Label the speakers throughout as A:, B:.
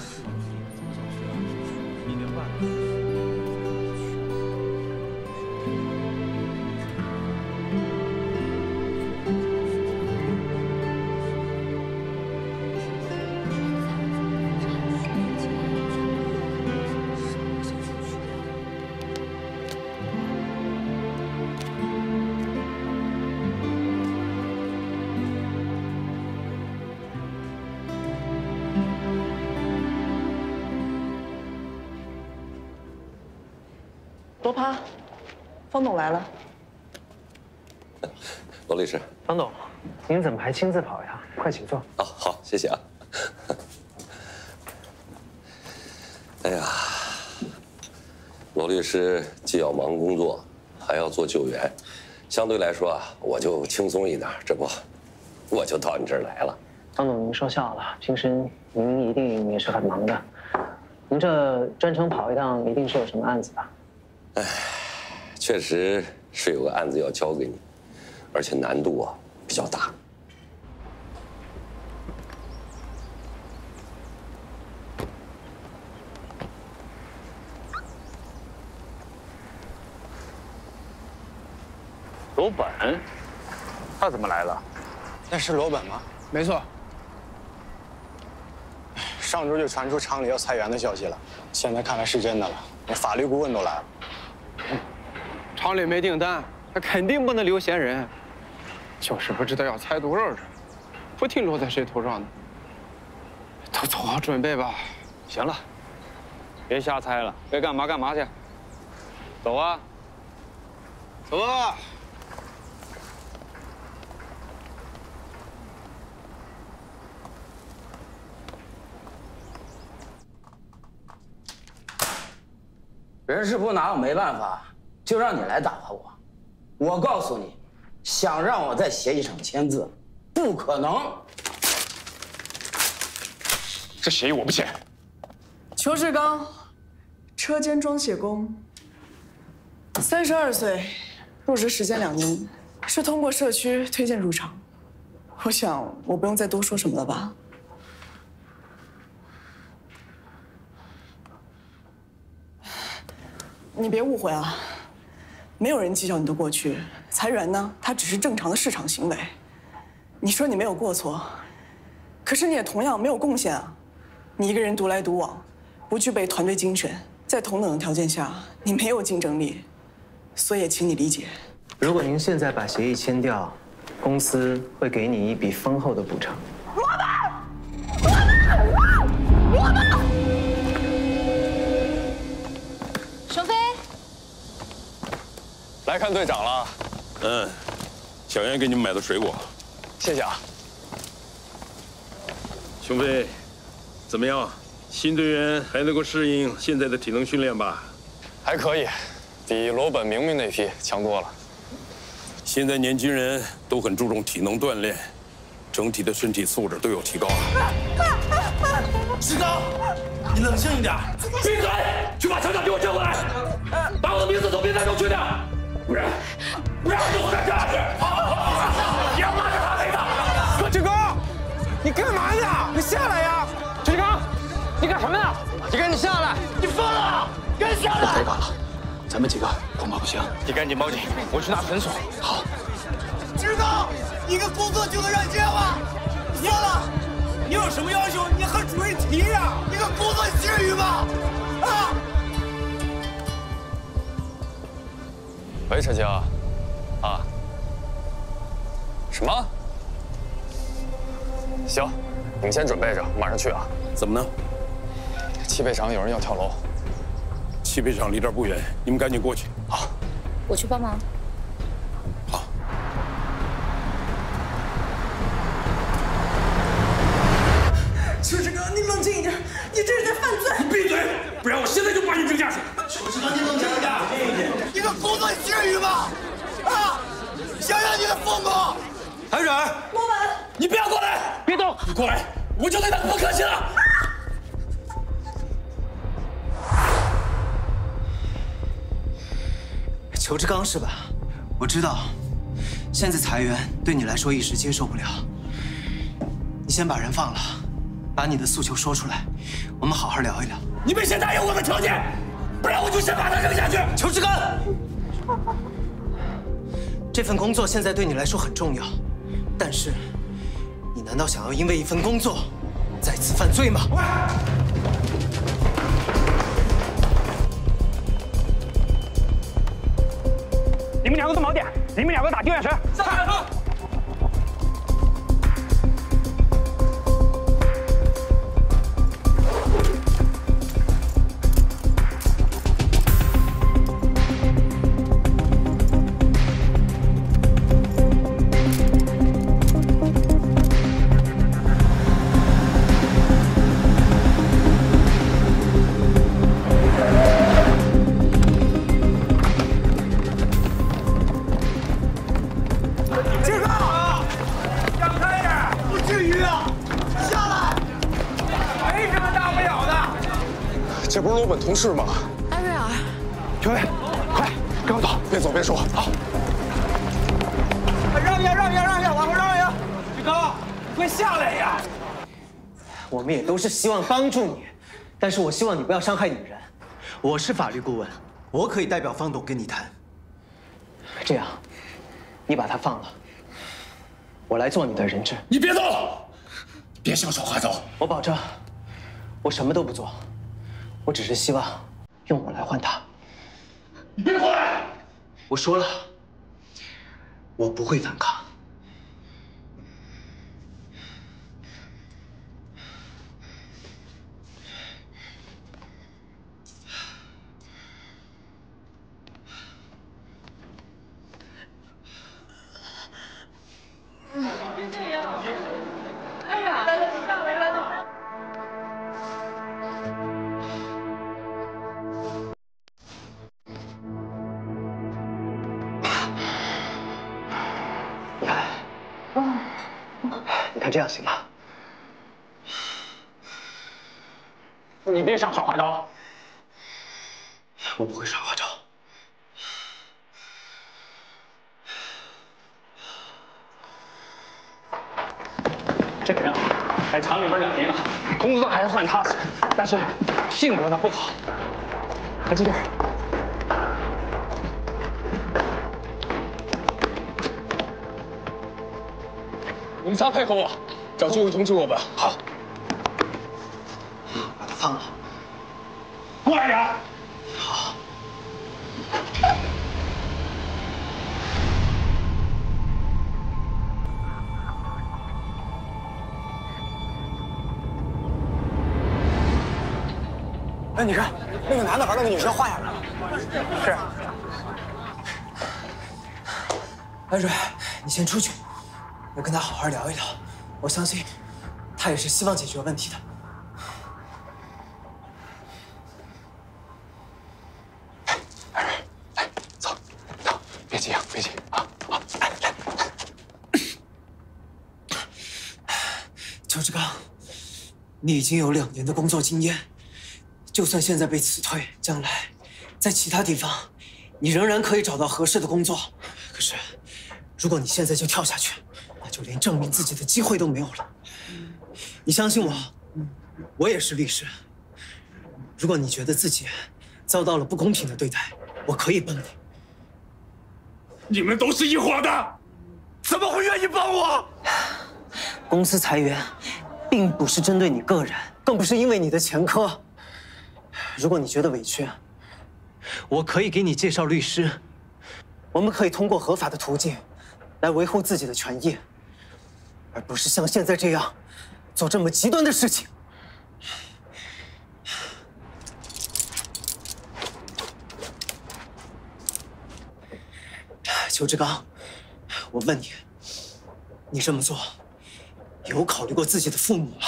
A: 罗趴，方董来了。
B: 罗律师，
C: 方董，您怎么还亲自跑呀？快请坐。
B: 哦，好，谢谢啊。哎呀，罗律师既要忙工作，还要做救援，相对来说啊，我就轻松一点。这不，我就到你这儿来了。
C: 方董，您说笑了，平时您一定也是很忙的。您这专程跑一趟，一定是有什么案子吧？
B: 哎，确实是有个案子要交给你，而且难度啊比较大。
D: 罗本，他怎么来了？
E: 那是罗本吗？没错。上周就传出厂里要裁员的消息了，现在看来是真的了，连法律顾问都来了。
F: 厂里没订单，他肯定不能留闲人，就是不知道要裁多少人，不定落在谁头上呢。都做好准备吧。
D: 行了，别瞎猜了，该干嘛干嘛去。走啊，走啊！
G: 人事部拿我没办法。 就让你来打发我，我告诉你，想让我在协议上签字，不可能。
F: 这协议我不签。
A: 裘志刚，车间装卸工，32岁，入职时间2年，是通过社区推荐入厂。我想我不用再多说什么了吧？你别误会啊。 没有人计较你的过去，裁员呢，它只是正常的市场行为。你说你没有过错，可是你也同样没有贡献啊！你一个人独来独往，不具备团队精神，在同等的条件下，你没有竞争力，所以也请你理解。
C: 如果您现在把协议签掉，公司会给你一笔丰厚的补偿。
A: 罗本，
H: 熊飞。
E: 来看队长了。
I: 小袁给你们买的水果，
E: 谢谢啊。
I: 熊飞，怎么样？新队员还能够适应现在的体能训练吧？
E: 还可以，比罗本、明明那批强多了。
I: 现在年轻人都很注重体能锻炼，整体的身体素质都有提高了。
J: 志刚，你冷静一点。
I: 闭嘴！去把厂长给我叫过来，把我的名字从名单中去掉。 不然就活在这儿！你要骂着他没的！
F: 志刚，你干嘛呢？你下来呀！志刚，你干什么呢？你赶紧下来！
J: 你疯了！赶紧下来！
E: 太赶了，咱们几个恐怕不行。
F: 你赶紧报警，我去拿绳索。
E: 好。
J: 志刚，一个工作就能让你这样吗？算了，你有什么要求，你和主任提呀！一个工作至于吗？啊！
E: 喂，陈青，啊？什么？行，你们先准备着，马上去啊。
I: 怎么呢？
E: 汽配厂有人要跳楼。
I: 汽配厂离这儿不远，你们赶紧过去。
E: 好，
H: 我去帮忙。
I: 好。
A: 裘志刚，你冷静一点，你这是在犯罪！
I: 你闭嘴，不然我现在就把你扔下去。
J: 裘志刚，你冷静一点。一个工作至于吗？啊！想想你的父母。
I: 韩蕊，
A: 罗本，
I: 你不要过来！
F: 别动！
I: 你过来，我就对他不客气了。
K: 裘志刚是吧？我知道，现在裁员对你来说一时接受不了。你先把人放了， 把你的诉求说出来，我们好好聊一聊。
I: 你们先答应我的条件，不然我就先把他扔下去。
K: 裘志刚，这份工作现在对你来说很重要，但是，你难道想要因为一份工作再次犯罪吗？
H: 你们两个做锚点，你们两个打救援绳。上！
E: 这不是罗本同事吗？
L: 艾瑞尔，
E: 小伟，快跟我走，边走边说。好。
J: 让一下，往后让一下。志刚，快下来呀！
K: 我们也都是希望帮助你，但是我希望你不要伤害女人。我是法律顾问，我可以代表方董跟你谈。这样，你把他放了，我来做你的人质。
I: 你别走，别向小花走。
K: 我保证，我什么都不做。我只是希望用我来换他。
I: 你别过来！
K: 我说了，我不会反抗。你看这样行吗？
H: 你别上耍花招。
K: 我不会耍花招。
H: 这个人在厂里边2年了，工作还算踏实，但是性格呢不好。看这边。
E: 你们仨配合我，找居委通知我们。
K: 好，把他放了。
H: 快点！
K: 好。
E: 哎，你看，那个男的把那个女生画下来了。
K: 是。艾瑞，你先出去。我跟他好好聊一聊，我相信他也是希望解决问题的。
E: 来，走，别急啊，别急啊，好，来。
K: 裘志刚，你已经有2年的工作经验，就算现在被辞退，将来在其他地方，你仍然可以找到合适的工作。可是，如果你现在就跳下去，就连证明自己的机会都没有了。你相信我，我也是律师。如果你觉得自己遭到了不公平的对待，我可以帮你。
I: 你们都是一伙的，怎么会愿意帮我？
K: 公司裁员，并不是针对你个人，更不是因为你的前科。如果你觉得委屈，我可以给你介绍律师，我们可以通过合法的途径来维护自己的权益。而不是像现在这样做这么极端的事情。裘志刚，我问你，你这么做有考虑过自己的父母吗？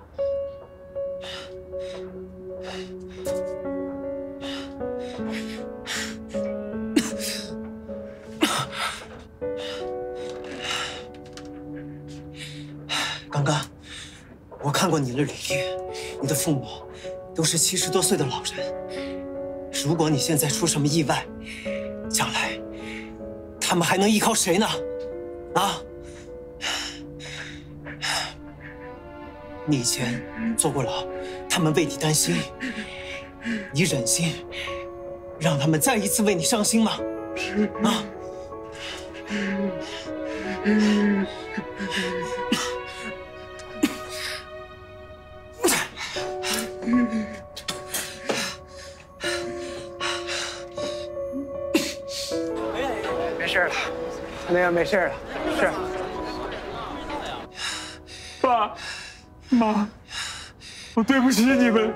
K: 刚刚我看过你的履历，你的父母都是70多岁的老人。如果你现在出什么意外，将来他们还能依靠谁呢？啊！ 你以前坐过牢，他们为你担心，你忍心让他们再一次为你伤心吗？啊！
F: 没事了，那样没事了，是。
H: 爸妈，我对不起你们。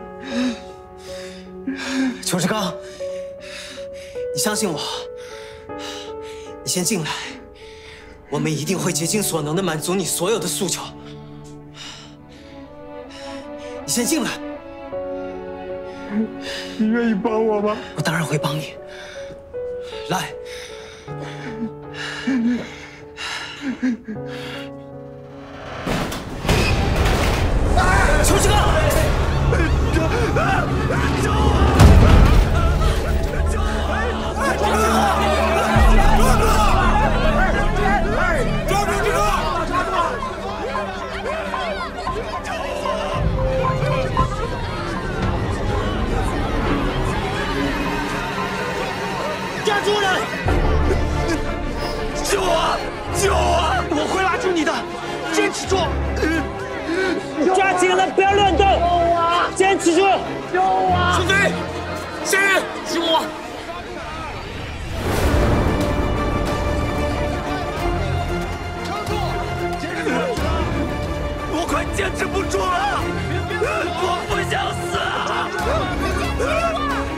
K: 裘志刚，你相信我，你先进来，我们一定会竭尽所能的满足你所有的诉求。你先进来。
H: 你愿意帮我吗？
K: 我当然会帮你。来。裘志刚！救我！
J: 抓住人！救我！救我！我会拉住你的，坚持住！
L: 抓紧了，不要乱动！坚持住！
J: 救我！
L: 顺飞，下人，救我！
J: 撑住！坚持住！我快坚持不住了！我不想死啊！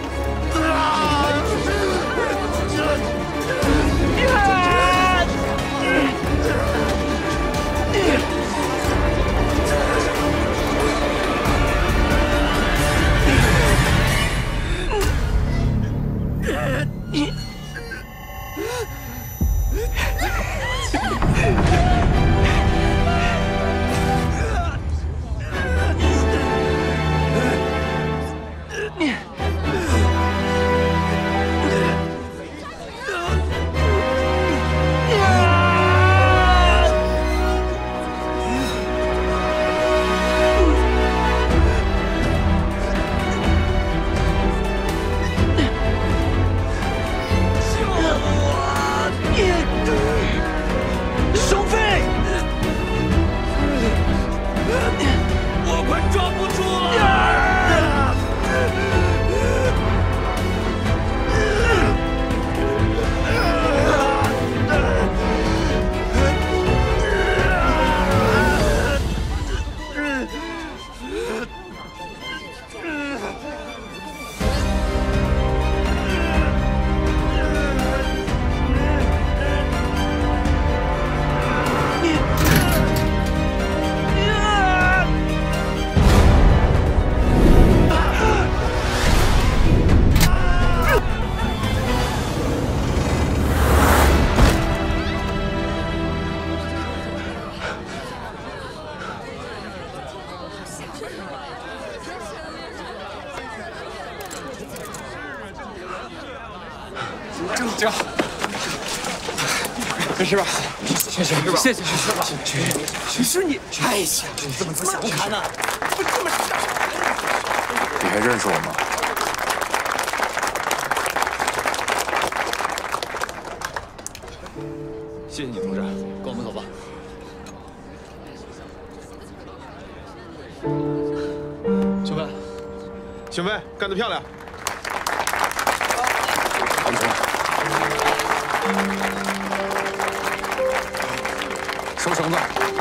F: 这，没事吧？谢谢，谢谢，
K: 是你，哎呀，你怎么这么想不开呢？
M: 你还认识我吗？
N: 谢谢你，同志，跟我们走吧。
H: 兄弟，兄妹，干得漂亮！
M: 收绳子。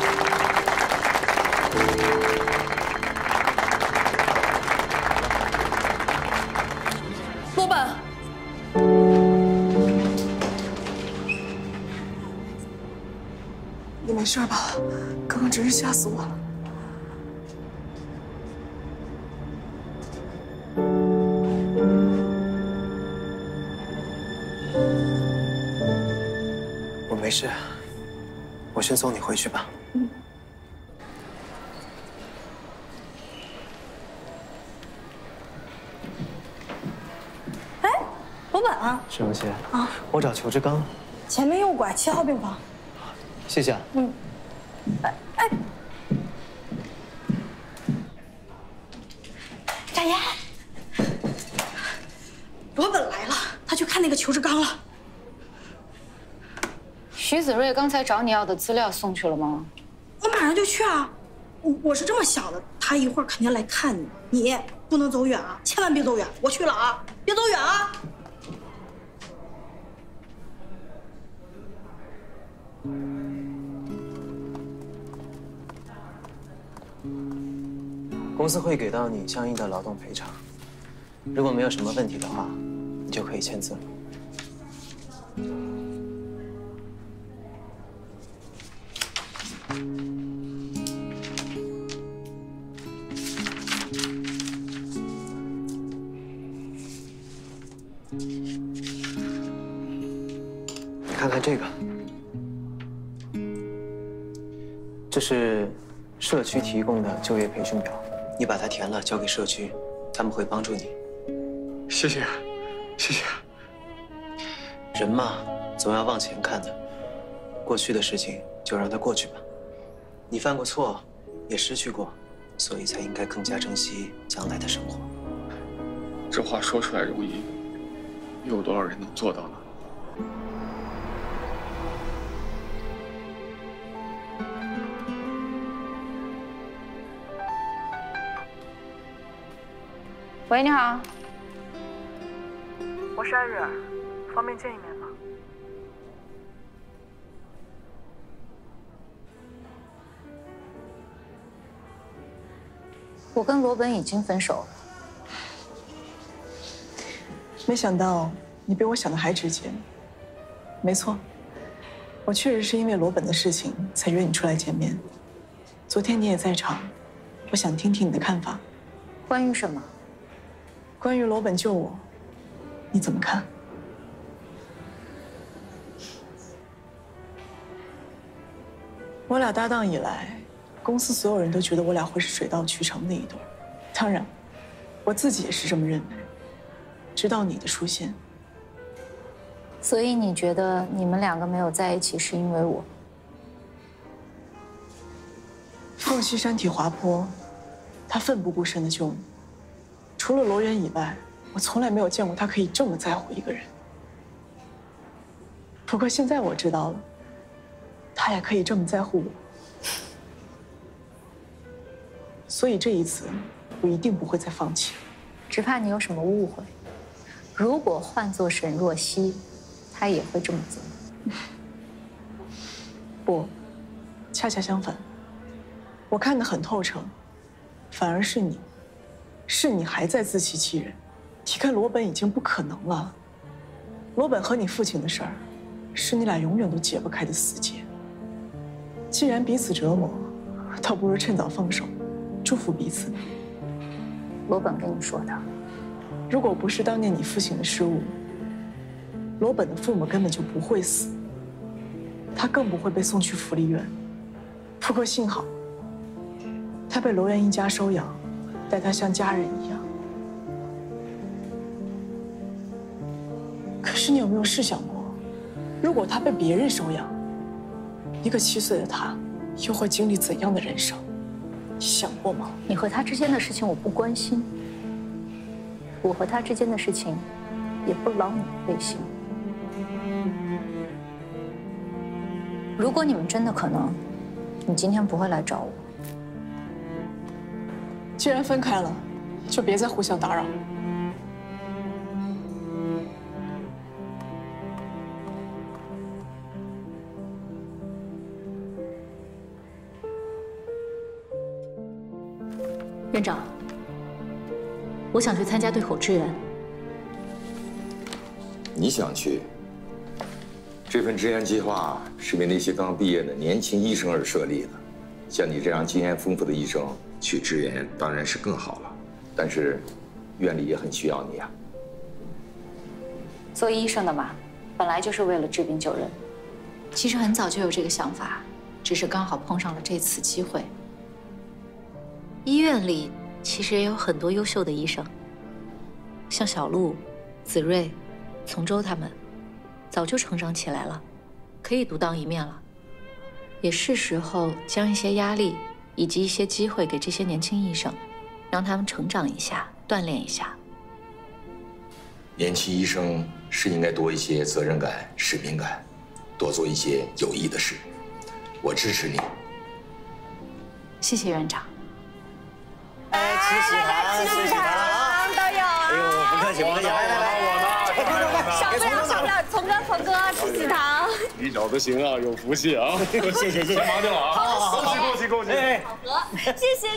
A: 老板，你没事吧？刚刚真是吓死我了。
K: 我没事，我先送你回去吧。
O: 哎，老板。
K: 石永熙啊，我找裘志刚。
O: 前面右拐7号病房。
K: 谢谢。
O: 小妍，罗本来了，他去看那个求职纲了。
P: 徐子睿刚才找你要的资料送去了吗？
O: 我马上就去啊！我是这么想的，他一会儿肯定来看你，你不能走远啊，千万别走远！我去了啊，别走远啊！
K: 公司会给到你相应的劳动赔偿，如果没有什么问题的话，你就可以签字了。你看看这个，这是社区提供的就业培训表。 你把它填了，交给社区，他们会帮助你。
F: 谢谢，谢谢。
K: 人嘛，总要往前看的。过去的事情就让它过去吧。你犯过错，也失去过，所以才应该更加珍惜将来的生活。
F: 这话说出来容易，又有多少人能做到呢？
P: 喂，你好，
A: 我是艾瑞尔，方便见一面吗？
P: 我跟罗本已经分手了。
A: 没想到你比我想的还直接。没错，我确实是因为罗本的事情才约你出来见面。昨天你也在场，我想听听你的看法。
P: 关于什么？
A: 关于罗本救我，你怎么看？我俩搭档以来，公司所有人都觉得我俩会是水到渠成的一对。当然，我自己也是这么认为。直到你的出现。
P: 所以你觉得你们两个没有在一起是因为我？
A: 凤溪山体滑坡，他奋不顾身的救你。 除了罗源以外，我从来没有见过他可以这么在乎一个人。不过现在我知道了，他也可以这么在乎我。所以这一次，我一定不会再放弃。
P: 只怕你有什么误会。如果换作沈若曦，她也会这么做。
A: 不，恰恰相反。我看得很透彻，反而是你。 是你还在自欺欺人，提开罗本已经不可能了。罗本和你父亲的事儿，是你俩永远都解不开的死结。既然彼此折磨，倒不如趁早放手，祝福彼此呢。
P: 罗本跟你说的。
A: 如果不是当年你父亲的失误，罗本的父母根本就不会死，他更不会被送去福利院。不过幸好，他被罗源一家收养。 待他像家人一样。可是你有没有试想过，如果他被别人收养，一个7岁的他，又会经历怎样的人生？你想过吗？
P: 你和他之间的事情我不关心，我和他之间的事情，也不劳你费心。如果你们真的可能，你今天不会来找我。
A: 既然分开了，就别再互相打扰。
Q: 院长，我想去参加对口支援。
R: 你想去？这份支援计划是为那些刚毕业的年轻医生而设立的，像你这样经验丰富的医生。 去支援当然是更好了，但是院里也很需要你啊。
P: 做医生的嘛，本来就是为了治病救人。
Q: 其实很早就有这个想法，只是刚好碰上了这次机会。医院里其实也有很多优秀的医生，像小陆、子睿、从周他们，早就成长起来了，可以独当一面了。也是时候将一些压力。 以及一些机会给这些年轻医生，让他们成长一下， 锻炼一下。
R: 年轻医生是应该多一些责任感、使命感，多做一些有益的事。我支持你。
Q: 谢谢院长。
J: 哎，吃喜糖，吃喜糖
Q: 都有啊！
J: 哎呦，不客气，不客气，来，
Q: 少不了，少不了，从哥吃喜糖。
I: 你找的行啊，有福气啊！
J: 谢谢。
I: 先忙去了啊！
J: 好，
I: 恭喜！
Q: 好喝，谢谢。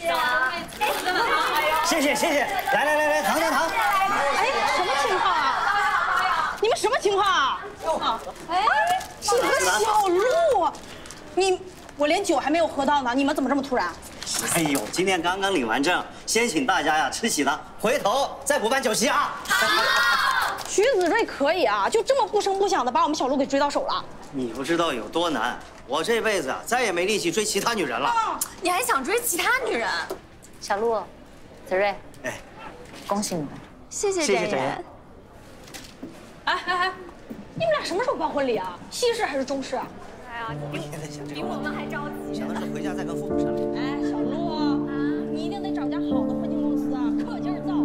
J: 谢谢，来，糖。
O: 哎，什么情况啊？你们什么情况啊？哎，是个小鹿，我连酒还没有喝到呢，你们怎么这么突然？
J: 哎呦，今天刚刚领完证，先请大家呀吃喜糖，回头再补办酒席啊！
O: 徐子睿可以啊，就这么不声不响的把我们小鹿给追到手了。
J: 你不知道有多难，我这辈子啊再也没力气追其他女人了。
Q: 你还想追其他女人？小鹿，子睿，
J: 哎，
Q: 恭喜你们！
O: 谢谢展颜。哎，你们俩什么时候办婚礼啊？西式还是中式啊？哎呀，比我们还着急。
J: 想的是回家再跟父母商量。
O: 哎，小鹿，你一定得找家好的婚庆公司啊，可劲儿造。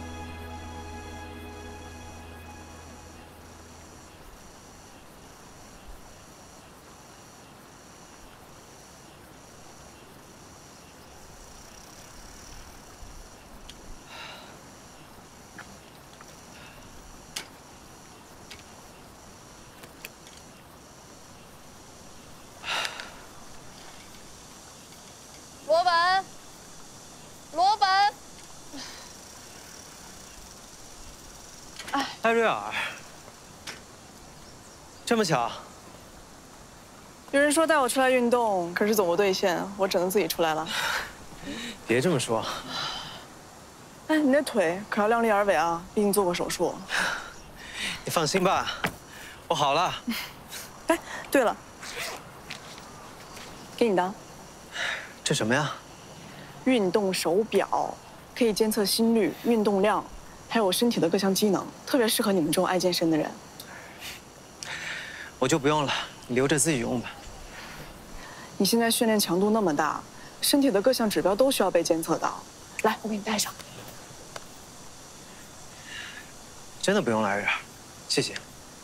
S: 罗本。
K: 艾瑞尔，这么巧？
A: 有人说带我出来运动，可是总不兑现，我只能自己出来了。
K: 别这么说。
A: 哎，你那腿可要量力而为啊，毕竟做过手术。
K: 你放心吧，我好了。
A: 哎，对了，给你的。
K: 这什么呀？
A: 运动手表，可以监测心率、运动量，还有身体的各项机能，特别适合你们这种爱健身的人。
K: 我就不用了，你留着自己用吧。
A: 你现在训练强度那么大，身体的各项指标都需要被监测到。来，我给你戴上。
K: 真的不用了，艾瑞尔，谢谢。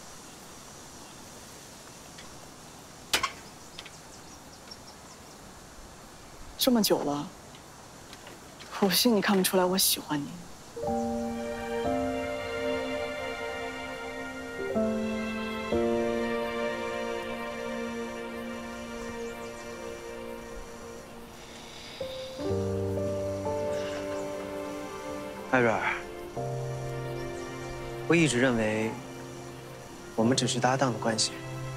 A: 这么久了，我信你看不出来我喜欢你。
K: 艾瑞尔，我一直认为我们只是搭档的关系。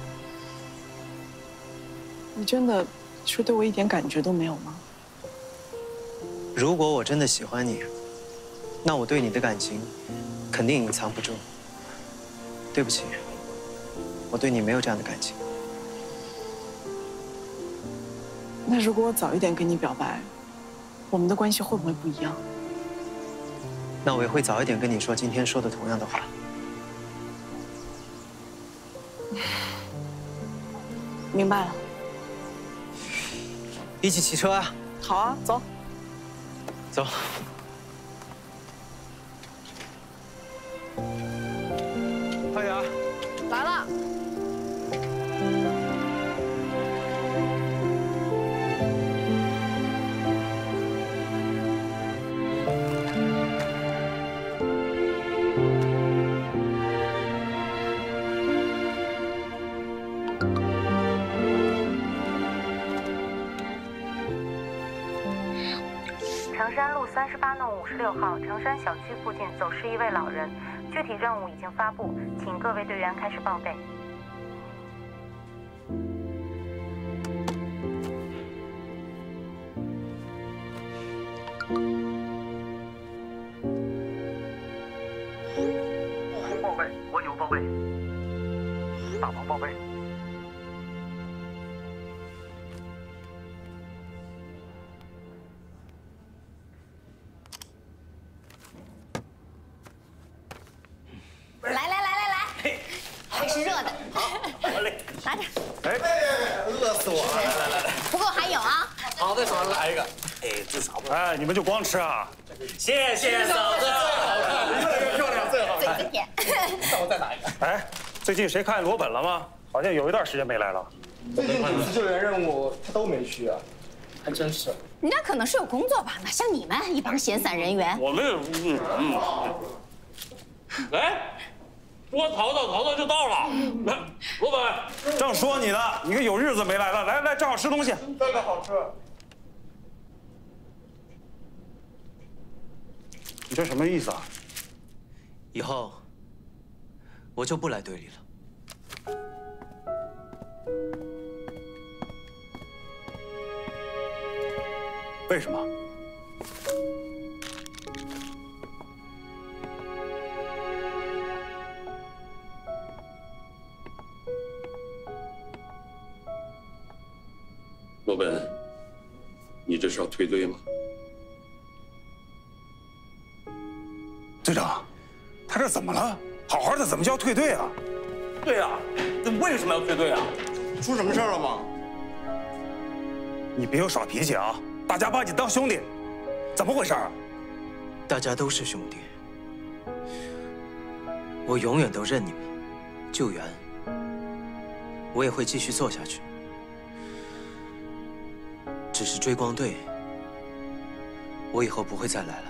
A: 你真的是对我一点感觉都没有吗？
K: 如果我真的喜欢你，那我对你的感情肯定隐藏不住。对不起，我对你没有这样的感情。
A: 那如果我早一点跟你表白，我们的关系会不会不一样？
K: 那我也会早一点跟你说今天说的同样的话。
A: 明白了。
K: 一起骑车啊！
A: 好啊，走。
K: 走。快点！
S: 来了。
T: 城山路38弄56号城山小区附近走失一位老人，具体任务已经发布，请各位队员开始报备。
U: 红报备，文友报备，大王报备。
S: 还是热的。好，我嘞，拿着。
J: 哎，饿死我了！来，
S: 不够还有啊。
J: 好的，来一个。哎，
I: 吃啥不？哎，你们就光吃啊？
J: 谢谢嫂子，
I: 越来越漂亮，最好。
S: 最甜。
I: 那我再拿一个。哎，最近谁看罗本了吗？好像有一段时间没来了。
E: 最近几次救援任务他都没去啊，
I: 还真是。
S: 人家可能是有工作吧，哪像你们一帮闲散人员。
I: 我们
J: 来，多淘淘就到了。来，罗本，
I: 正说你呢，你可有日子没来了，来，正好吃东西。
E: 这个好吃。
I: 你这什么意思啊？
K: 以后我就不来队里了。
I: 为什么？
B: 罗本，你这是要退队吗？
I: 队长，他这怎么了？好好的怎么叫退队啊？
J: 对啊，那为什么要退队啊？
E: 出什么事了吗？
I: 你别有耍脾气啊！大家把你当兄弟，怎么回事啊？
K: 大家都是兄弟，我永远都认你们。救援，我也会继续做下去。只是追光队，我以后不会再来了。